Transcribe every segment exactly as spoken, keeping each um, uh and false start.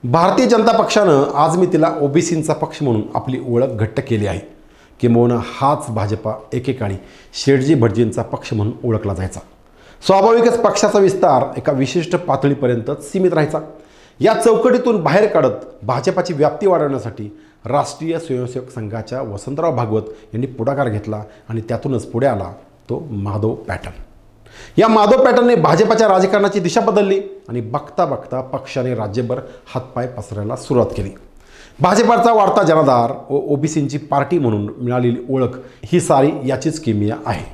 भारतीय जनता पक्षानं आज मी तिला ओबीसींचा पक्ष म्हणून आपली ओळख घट्ट केली आहे। किंबहुना हाच भाजपा एकेकाळी शेठजी भटजींचा पक्ष म्हणून ओळखला जायचा। स्वाभाविकच पक्षाचा विस्तार एका विशिष्ट पातळीपर्यंतच सीमित राहायचा। या चौकटीतून बाहेर काढत भाजपाची व्याप्ती वाढवण्यासाठी राष्ट्रीय स्वयंसेवक संघाच्या वसंतराव भागवत यांनी पुढाकार घेतला आणि त्यातूनच पुढे आला तो माधव पॅटर्न। या माधव पॅटर्नने भाजपाच्या राजकारणाची दिशा बदलली आणि बघता बघता पक्षाने राज्यभर हातपाय पसरायला सुरुवात केली। भाजपाचा वाढता जनाधार व ओबीसींची पार्टी म्हणून मिळालेली ओळख ही सारी याचीच किमया आहे।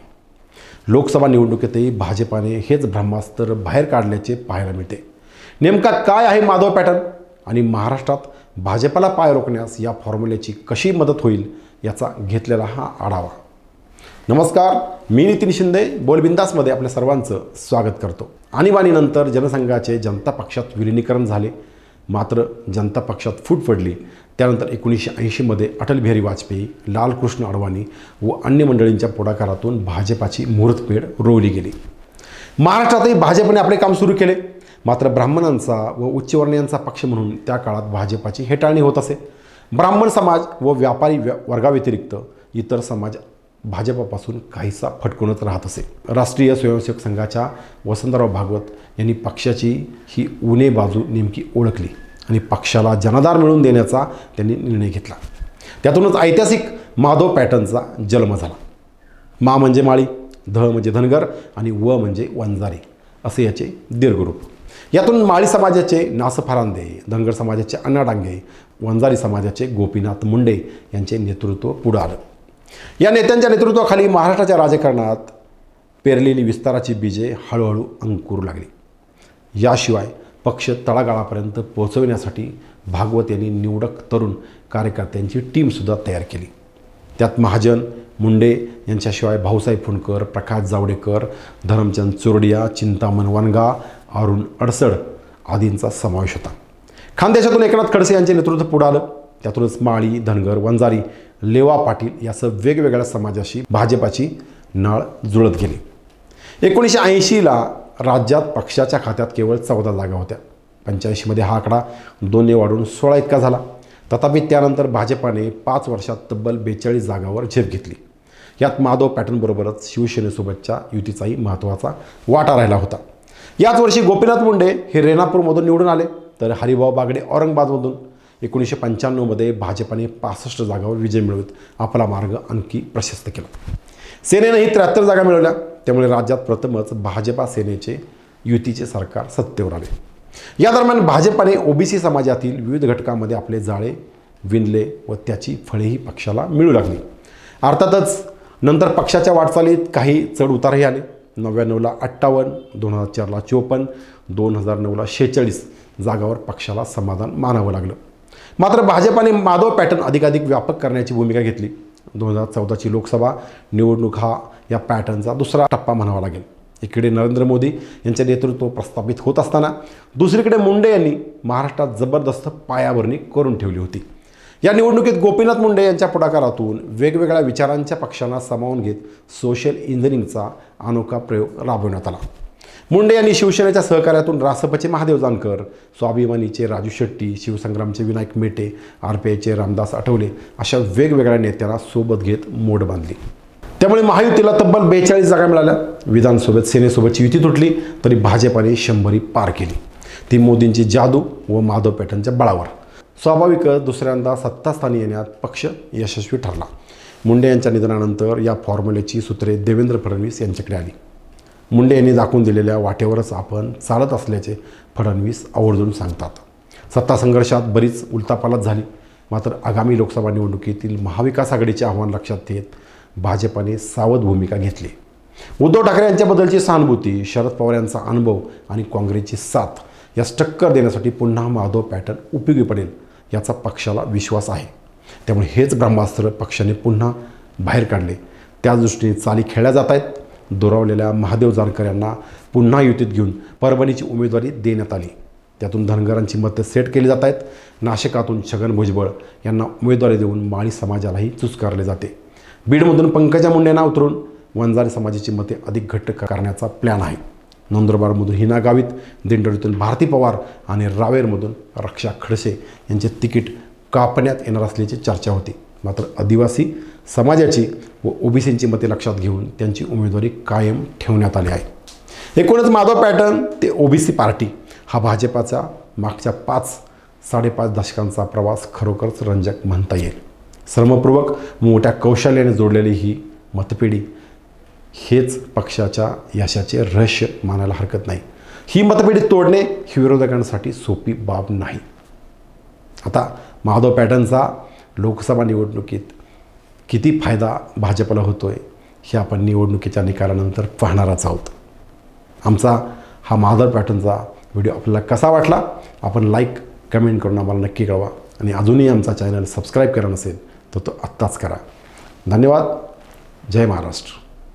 लोकसभा निवडणुकीतही भाजपाने हेच ब्रह्मास्त्र बाहेर काढल्याचे पाहायला मिळते। नेमका काय आहे माधव पॅटर्न आणि महाराष्ट्रात भाजपाला पाय रोखण्यास या फॉर्म्युल्याची कशी मदत होईल याचा घेतलेला हा आढावा। नमस्कार, मी नितीन शिंदे बोलबिंदासमध्ये आपल्या सर्वांचं स्वागत करतो। आणीबाणीनंतर जनसंघाचे जनता पक्षात विलीनीकरण झाले, मात्र जनता पक्षात फूट पडली। त्यानंतर एकोणीसशे ऐंशीमध्ये अटल बिहारी वाजपेयी, लालकृष्ण अडवाणी व अन्य मंडळींच्या पुढाकारातून भाजपाची मुहूर्तपेढ रोवली गेली। महाराष्ट्रातही भाजपने आपले काम सुरू केले, मात्र ब्राह्मणांचा व उच्चवर्णीयांचा पक्ष म्हणून त्या काळात भाजपाची हेटाळणी होत असे। ब्राह्मण समाज व व्यापारी वर्गाव्यतिरिक्त इतर समाज भाजपापासून काहीसा फटकूनच राहत असे। राष्ट्रीय स्वयंसेवक संघाच्या वसंतराव भागवत यांनी पक्षाची ही उणे बाजू नेमकी ओळखली आणि पक्षाला जनाधार मिळवून देण्याचा त्यांनी निर्णय घेतला। त्यातूनच ऐतिहासिक माधव पॅटर्नचा जन्म झाला। मा म्हणजे माळी, ध म्हणजे धनगर आणि व म्हणजे वंजारी असे याचे दीर्घरूप। यातून माळी समाजाचे नास फरांदे, धनगर समाजाचे अण्णा डांगे, वंजारी समाजाचे गोपीनाथ मुंडे यांचे नेतृत्व पुढे आलं। या नेत्यांच्या नेतृत्वाखाली महाराष्ट्राच्या राजकारणात पेरलेली विस्ताराची बीजे हळूहळू अंकुरू लागली। याशिवाय पक्ष तळागाळापर्यंत पोहोचविण्यासाठी भागवत यांनी निवडक तरुण कार्यकर्त्यांची टीमसुद्धा तयार केली। त्यात महाजन, मुंडे यांच्याशिवाय भाऊसाहेब फुंडकर, प्रकाश जावडेकर, धरमचंद चोरडिया, चिंतामण वनगा, अरुण अडसड आदींचा समावेश होता। खानदेशातून एकनाथ खडसे यांचे नेतृत्व पुढे आलं। त्यातूनच माळी, धनगर, वंजारी, लेवा पाटील यासह वेगवेगळ्या समाजाशी भाजपाची नाळ जुळत गेली। एकोणीसशे ऐंशीला राज्यात पक्षाच्या खात्यात केवळ चौदा जागा होत्या। पंच्याऐंशीमध्ये हा आकडा दोनने वाढून सोळा इतका झाला। तथापि त्यानंतर भाजपाने पाच वर्षात तब्बल बेचाळीस जागावर झेप घेतली। यात माधव पॅटर्नबरोबरच शिवसेनेसोबतच्या युतीचाही महत्त्वाचा वाटा राहिला होता। याच वर्षी गोपीनाथ मुंडे हे रेणापूरमधून निवडून आले, तर हरिभाऊ बागडे औरंगाबादमधून। एकोणीसशे पंच्याण्णवमध्ये भाजपाने पासष्ट जागावर विजय मिळवत आपला मार्ग आणखी प्रशस्त केला। सेनेनेही त्र्याहत्तर जागा मिळवल्या, त्यामुळे राज्यात प्रथमच भाजपा सेनेचे युतीचे सरकार सत्तेवर आले। या दरम्यान भाजपाने ओबीसी समाजातील विविध घटकांमध्ये आपले जाळे विणले व त्याची फळेही पक्षाला मिळू लागली। अर्थातच नंतर पक्षाच्या वाटचालीत काही चढ उतारही आले। नव्याण्णवला अठ्ठावन्न, दोन हजार चारला चोपन्न, दोन हजार नऊला शेहेचाळीस जागावर पक्षाला समाधान मानावं लागलं। मात्र भाजपाने माधव पॅटर्न अधिकाधिक व्यापक करण्याची भूमिका घेतली। दोन हजार चौदाची लोकसभा निवडणूक हा या पॅटर्नचा दुसरा टप्पा म्हणावा लागेल। एकीकडे नरेंद्र मोदी यांचे नेतृत्व प्रस्थापित होत असताना दुसरीकडे मुंडे यांनी महाराष्ट्रात जबरदस्त पायाभरणी करून ठेवली होती। या निवडणुकीत गोपीनाथ मुंडे यांच्या पुढाकारातून वेगवेगळ्या विचारांच्या पक्षांना सामावून घेत सोशल इंजिनिअरिंगचा अनोखा प्रयोग राबवण्यात आला। मुंडे यांनी शिवसेनेच्या सहकार्यातून रासपचे महादेव जानकर, स्वाभिमानीचे राजू शेट्टी, शिवसंग्रामचे विनायक मेटे, आर पी आयचे रामदास आठवले अशा वेगवेगळ्या नेत्यांना सोबत घेत मोड बांधली। त्यामुळे महायुतीला तब्बल बेचाळीस जागा मिळाल्या। विधानसभेत सेनेसोबतची युती तुटली तरी भाजपाने शंभरी पार केली, ती मोदींची जादू व माधव पॅटर्नच्या बळावर। स्वाभाविकच दुसऱ्यांदा सत्तास्थानी येण्यात पक्ष यशस्वी ठरला। मुंडे यांच्या निधनानंतर या फॉर्म्युल्याची सूत्रे देवेंद्र फडणवीस यांच्याकडे आली। मुंडे यांनी दाखवून दिलेल्या वाटेवरच आपण चालत असल्याचे फडणवीस आवर्जून सांगतात। सत्ता संघर्षात बरीच उलथापालथ झाली, मात्र आगामी लोकसभा निवडणुकीतील महाविकास आघाडीचे आव्हान लक्षात घेत भाजपाने सावध भूमिका घेतली। उद्धव ठाकरे यांच्याबद्दलची सहानुभूती, शरद पवार यांचा अनुभव आणि काँग्रेसची साथ यास टक्कर देण्यासाठी पुन्हा माधव पॅटर्न उपयोगी पडेल याचा पक्षाला विश्वास आहे। त्यामुळे हेच ब्रह्मास्त्र पक्षाने पुन्हा बाहेर काढले। त्याच दृष्टीने चाली खेळल्या जात आहेत। दुरावलेल्या महादेव जानकर यांना पुन्हा युतीत घेऊन परभणीची उमेदवारी देण्यात आली। त्यातून धनगरांची मतं सेट केली जात आहेत। नाशिकातून छगन भुजबळ यांना उमेदवारी देऊन माळी समाजालाही चुस्कारले जाते। बीडमधून पंकजा मुंडेंना उतरून वंजारी समाजाची मते अधिक घट्ट करण्याचा प्लॅन आहे। नंदुरबारमधून हिना गावित, दिंडोरीतून भारती पवार आणि रावेरमधून रक्षा खडसे यांचे तिकीट कापण्यात येणार असल्याची चर्चा होती. मात्र आदिवासी समाजाची व ओबीसींची मते लक्षात घेऊन त्यांची उमेदवारी कायम ठेवण्यात आली आहे. एकूणच माधव पॅटर्न ते ओबीसी पार्टी हा भाजपाचा मागच्या पाच साडेपाच दशकांचा प्रवास खरोखरच रंजक म्हणता येईल. श्रमपूर्वक मोठ्या कौशल्याने जोडलेली ही मतपेढी हेच पक्षाच्या यशाचे रहस्य मानायला हरकत नाही. ही मतपेढी तोडणे ही विरोधकांसाठी सोपी बाब नाही. आता माधव पॅटर्नचा लोकसभा निवडणुकीत किती फायदा भाजपला होतो आहे हे आपण निवडणुकीच्या निकालानंतर पाहणारच आहोत. आमचा हा माधव पॅटर्नचा व्हिडिओ आपल्याला कसा वाटला आपण लाईक कमेंट करून आम्हाला नक्की कळवा आणि अजूनही आमचा चॅनल सबस्क्राईब करा नसेल तर तो आत्ताच करा. धन्यवाद. जय महाराष्ट्र.